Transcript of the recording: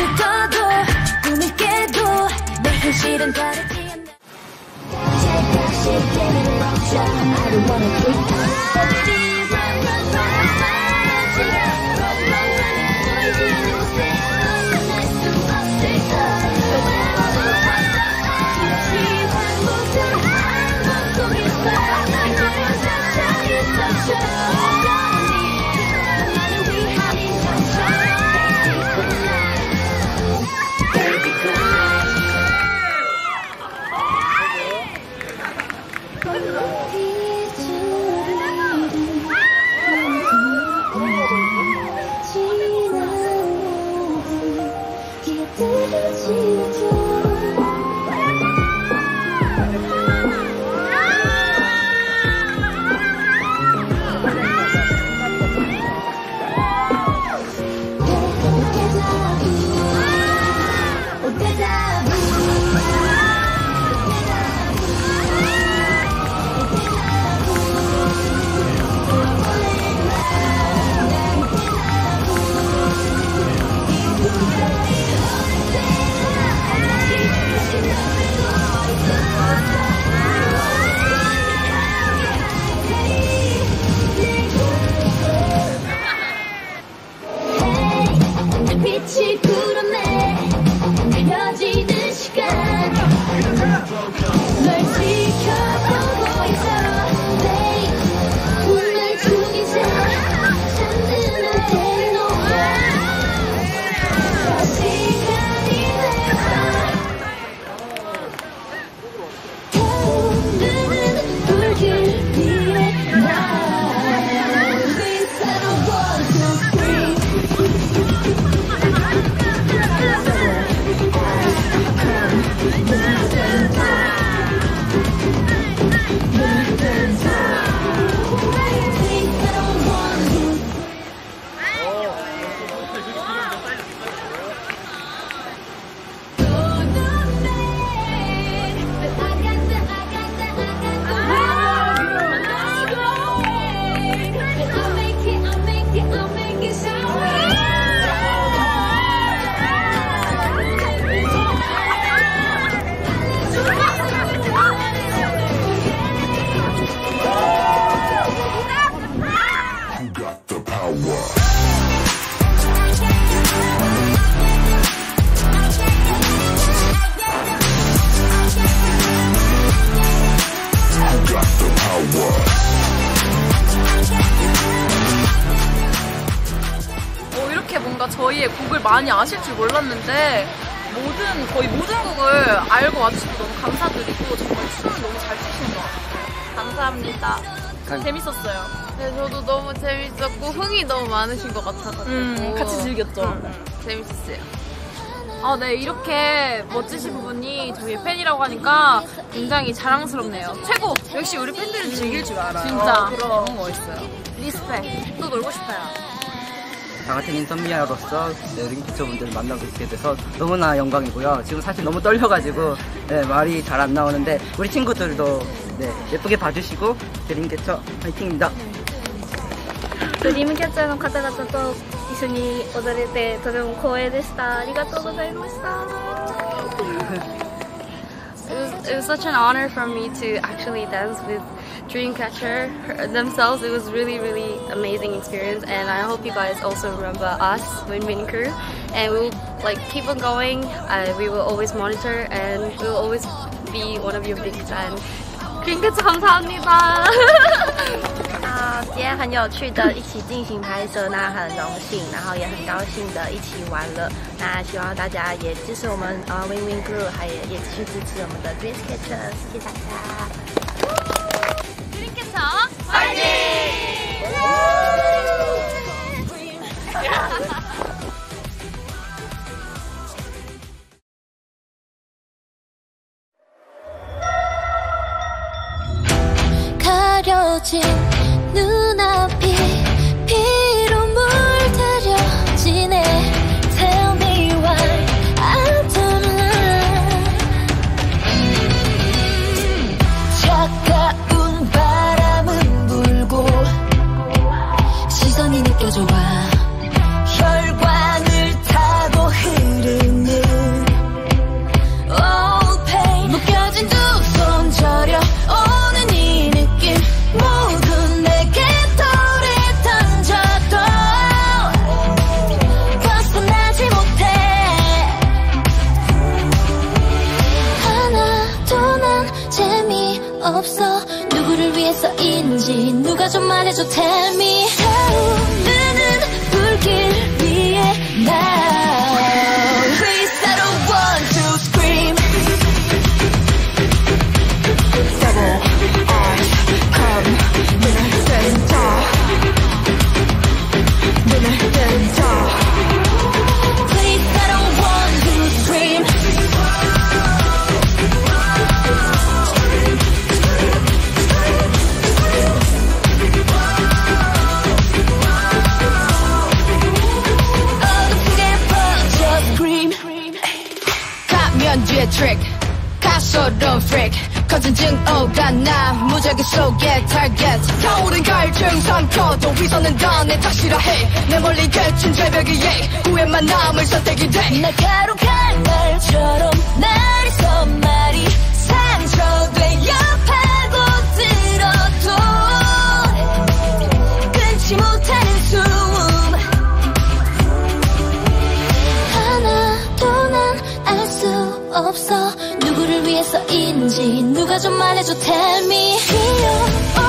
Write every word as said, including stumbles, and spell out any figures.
떠도 꿈을 깨도 내 현실은 다르지 않나. 다시 깨는 멈춰 I don't wanna keep on. Baby run run run 지금 run run run 보이지 않는 곳에 날 수 없을까. 다시 반복된 한번 속에서 나를 찾아 있었죠. 나를 위한 이 상처 Baby good night. 빛이 구름에 그려지는 시간 널 지켜보고 있어 Babe 꿈을 죽이자 잠드는 대놓아 시간이 됐어 타오르는 불길 위에 날 위태로워져 free 뭔가 저희의 곡을 많이 아실 줄 몰랐는데 모든 거의 모든 곡을 알고 와주셔서 너무 감사드리고 정말 춤을 너무 잘 추시는 것 같아요. 감사합니다. 감... 재밌었어요. 네, 저도 너무 재밌었고 흥이 너무 많으신 것 같아서 음, 같이 즐겼죠. 음, 음. 재밌었어요. 아, 네, 이렇게 멋지신 분이 저희의 팬이라고 하니까 굉장히 자랑스럽네요. 최고! 역시 우리 팬들은 즐길 줄 알아요. 진짜. 어, 그럼. 너무 멋있어요. 리스펙. 또 놀고 싶어요. 장하태인 인턴미아로서 네, 링피처분들을 만나고 있게 돼서 너무나 영광이고요. 지금 사실 너무 떨려가지고 네, 말이 잘 안 나오는데 우리 친구들도 네, 예쁘게 봐주시고 링피처 화이팅입니다. ドリームキャッチャーの方々と一緒に踊れてとても光栄でした。ありがとうございました。 It was, it was such an honor for me to actually dance with Dreamcatcher themselves. It was really, really amazing experience, and I hope you guys also remember us, Win Win Crew, and we'll like keep on going. Uh, we will always monitor, and we'll always be one of your big fans. Dreamcatcher, 감사합니다. 啊，今天很有趣的，一起进行拍摄，那很荣幸，然后也很高兴的一起玩了。那希望大家也支持我们呃 Win Win Crew， 还也也继续支持我们的 Dreamcatcher， 谢谢大家。Dreamcatcher， 화이팅！ 가려진 눈앞이 피로 물들여 지네. Tell me why I don't lie. 차가운 바람은 불고 시선이 느껴져 와. 혈관을 타고 흐르는 누가 좀 말해줘 tell me 타오르는 불길 위에 now Please I don't want to scream Double R's come 눈을 뜬 다 눈을 뜬 다 Please I don't want to scream 뒤에 트릭 가소로운 freak 거진증 오가 나 무작위 속의 target 타오른 갈증 삼켜도 위선은 다 내 탓이라 해내 멀리 그친 절벽 위에 후회만 남을 선택이 돼 날카로운 말처럼 날이 손말이 상처돼 옆하고 들어도 끊지 못하는 숨 하나도 난 알 수 없어 누구를 위해서인지 누가 좀 말해줘 tell me